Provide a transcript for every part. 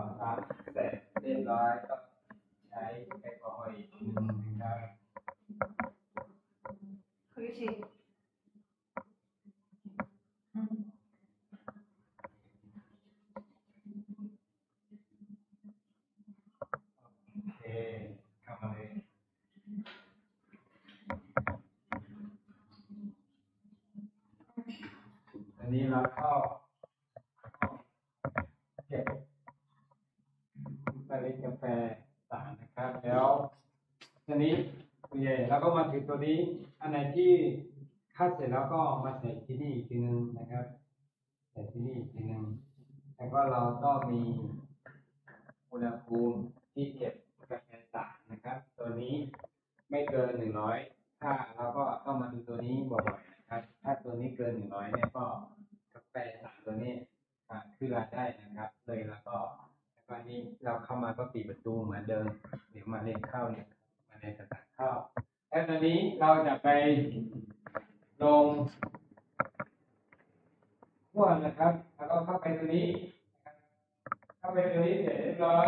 รับเสร็จเรียบร้อยก็ใช้แอลกอฮอล์อีกทีนึงนะครับ 그렇지. โอเคเข้ามาเลยอันนี้เราก็เก็บเมล็ดกาแฟต่างนะครับแล้วทีนี้คุณเย่เราก็มาถึงตัวนี้อันไหนที่คัดเสร็จแล้วก็มาใส่ที่นี่อีกทีนึงนะครับใส่ที่นี่อีกทีนึงแล้วก็เราต้องมีอุณหภูมิที่เก็บกาแฟต่างนะครับตัวนี้ไม่เกิน100ถ้าเราก็ต้องมาดูตัวนี้บ่อยๆนะครับถ้าตัวนี้เกิน100เนี่ยก็กาแฟต่างตัวนี้คือเราได้นะครับเลยแล้วก็นี้เราเข้ามาก็ปิดประตูเหมือนเดิมเดี๋ยวมาเรียนเข้าเนี่ยมาเรียนต่างๆเข้าแล้วตอนนี้เราจะไปลงขั้วนะครับแล้วก็เข้าไปตัวนี้เข้าไปตัวนี้เสร็จเรียบร้อย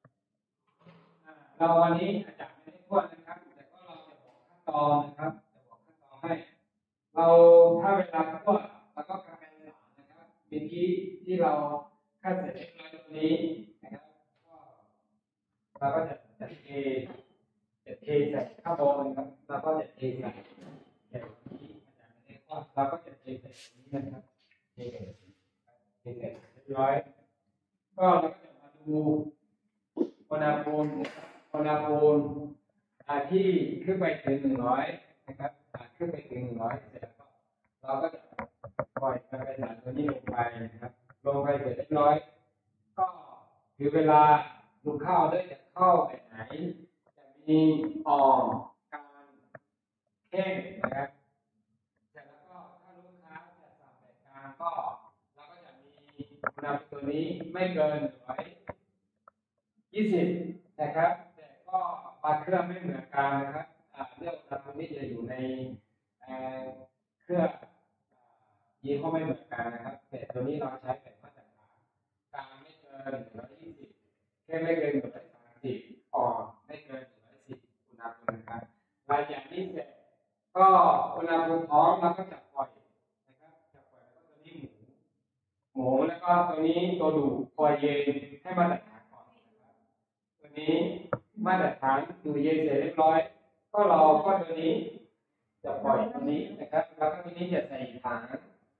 เราวันนี้อาจารย์ไม่ได้ขั้วนะครับแต่ก็เราจะบอกขั้นตอนนะครับจะบอกขั้นตอนให้เราถ้าเวลาขั้วแล้วก็กาแฟหวานนะครับเมื่อกี้ที่เราขั้นเสร็จเรียบร้อยตัวนี้นะครับเราก็จะเทใส่ข้าวบอลนะครับเราก็จะเทใส่แบบนี้อาจารย์ไม่ได้ขั้วเราก็จะเทใส่ตรงนี้นะครับเทเสร็จเรียบร้อยก็เราก็จะมาดูอุณหภูมิที่ขึ้นไปถึง100นะครับขึ้นไปถึง100เสร็จแล้วเราก็จะปล่อยกาแฟสารตัวนี้ลงไปนะครับลงไปเสร็จเรียบร้อยก็ถือเวลาดูข้าวด้วยจะเข้าแบบไหนจะมีอ่อนกลางแห้งนะครับเสร็จแล้วก็ถ้าลูกค้าจะสั่งแบบกลางก็เราก็จะมีอุณหภูมิตัวนี้ไม่เกิน120นะครับแต่ก็ปลาเครื่องไม่เหมือนกันนะครับเรื่องอุณหภูมินี้จะอยู่ในเครื่องยี่ห้อไม่เหมือนกันนะครับแต่ตัวนี้เราใช้แบบมาตรฐานกลางไม่เกิน120แค่ไม่เกิน130อ่อนไม่เกิน110อุณหภูมินะครับหลังจากนี้เสร็จก็อุณหภูมิพร้อมเราก็จะปล่อยนะครับจะปล่อยแล้วก็ตัวนี้หมูแล้วก็ตัวนี้ตัวดูปล่อยเย็นให้มาตรฐานก่อนนะครับตัวนี้มาตรฐานดูเย็นเสร็จเรียบร้อยก็เราก็ตัวนี้จะปล่อยตัวนี้นะครับแล้วก็ตัวนี้จะใส่ถัง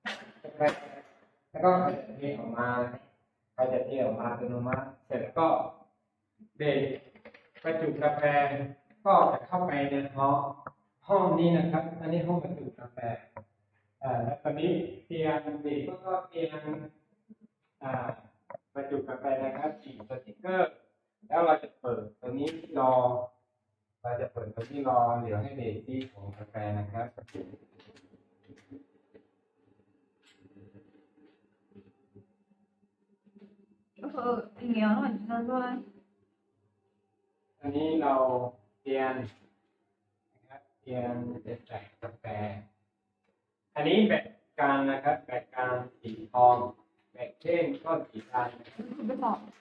แล้วก็จะเทออกมาอัตโนมัติเสร็จแล้วก็เด็กประจุกาแฟก็จะเข้าไปในห้องนี้นะครับอันนี้ห้องประจุกาแฟแล้วตอนนี้เตียงเด็กก็เตียงประจุกาแฟนะครับฉีดสติ๊กเกอร์แล้วเราจะเปิดตัวนี้รอเดี๋ยวให้เด็กที่ของกาแฟนะครับ 이게 하나만 잘라. อันนี้เราเตียนนะครับเตียนจะใส่กาแฟอันนี้แบบกลางนะครับแบบกลางสีทองแบบเข้มก็สีดำ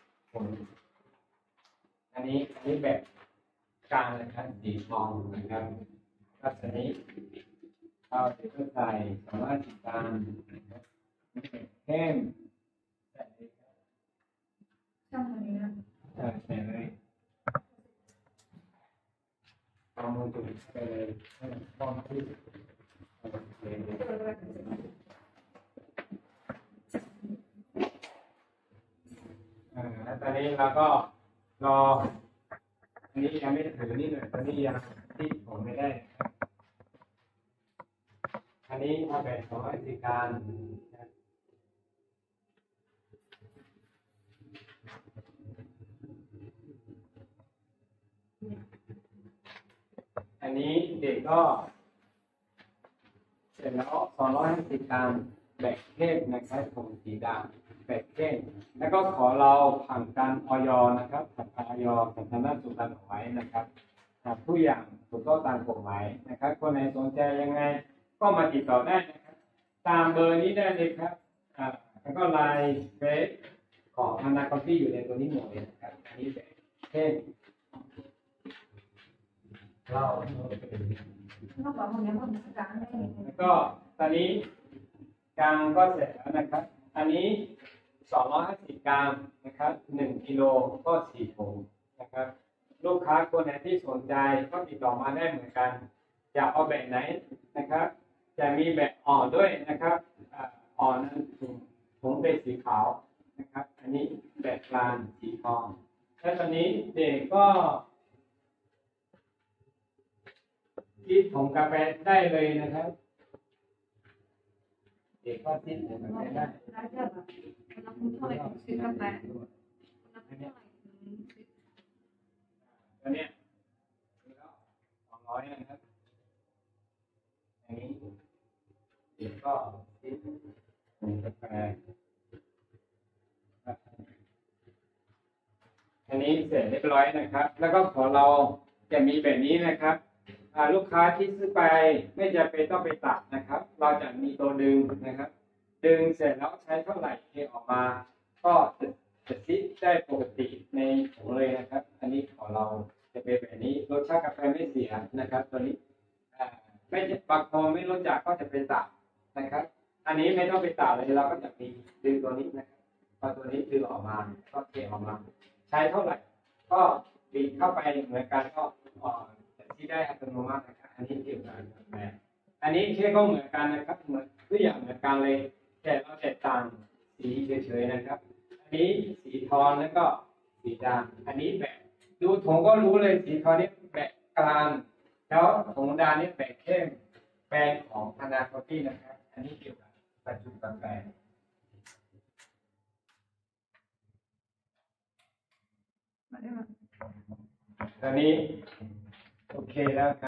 อันนี้แบบกลางนะครับสีทองนะครับก็ตัวนี้เราจะใส่สามารถสีดำนะครับเข้มใส่เลยครับใส่เลยเอามือจุ่มไปเลยให้มันพร้อมที่แล้วตอนนี้เราก็รออันนี้ยังไม่ถือนี่หน่อยตอนนี้ยังที่ผมไม่ได้อันนี้เอาแบบของราชการอันนี้เด็กก็เสร็จแล้ว250 กรัมแบบเข้มนะครับผมสีดำแบบเข้มแล้วก็ขอเราผ่านการอย.นะครับผ่านการอย.สาธารณสุขเอาไว้นะครับทุกอย่างถูกต้องตามกฎหมายนะครับคนไหนสนใจยังไงก็มาติดต่อได้นะครับตามเบอร์นี้ได้เลยครับแล้วก็ไลน์เฟซของอนาคตที่อยู่ในตัวนี้หมดเลยนะครับอันนี้แบบเข้มเรา nó bảo một nhóm một cái này แล้วก็ตอนนี้กลางก็เสร็จแล้วนะครับ อันนี้250 กรัมนะครับ1 กิโลก็4 ถุงนะครับ ลูกค้าคนไหนที่สนใจก็ติดต่อมาได้เหมือนกันอยากเอาแบบไหนนะครับ จะมีแบบอ่อนด้วยนะครับอ่อนนั้นถุงเป็นสีขาวนะครับ อันนี้แบบกลางสีทองและตอนนี้เด็กก็คิดผงกาแฟได้เลยนะครับเด็กก็คิดผงกาแฟได้ nó không thôi xịt các bạn nó không thôi ตัวเนี้ย200นะครับอันนี้เด็กก็คิดผงกาแฟอันนี้เสร็จเรียบร้อยนะครับ แล้วก็ของเราจะมีแบบนี้นะครับลูกค้าที่ซื้อไปไม่จำเป็นต้องไปตัดนะครับ เราจะมีตัวดึงนะครับ ดึงเสร็จแล้วใช้เท่าไหร่เทออกมา ก็จะซิได้ปกติในถุงเลยนะครับ อันนี้ของเราจะเป็นแบบนี้รสชาติกาแฟไม่เสียนะครับ ตัวนี้ไม่บางคนไม่รู้จักก็จะไปตัดนะครับ อันนี้ไม่ต้องไปตัดเลยเราก็จะมีดึงตัวนี้นะครับพอตัวนี้ดึงออกมาก็เทออกมา ใช้เท่าไหร่ ก็บีบเข้าไปเหมือนกันก็ที่ได้อัตโนมัตินะครับอันนี้เกี่ยวกับกาแฟอันนี้เค้กก็เหมือนกันนะครับเหมือนทุกอย่างเหมือนกันเลยแต่เราแตกต่างสีเฉยๆนะครับ อันนี้สีทองแล้วก็สีดำอันนี้แบบดูถุงก็รู้เลยสีทองนี่แบบกลางแล้วถุงดำนี่แบบเข้มแบรนด์ของธนาคารที่นะครับ อันนี้เกี่ยวกับประจุกาแฟตอนนี้โอเคแล้วครับ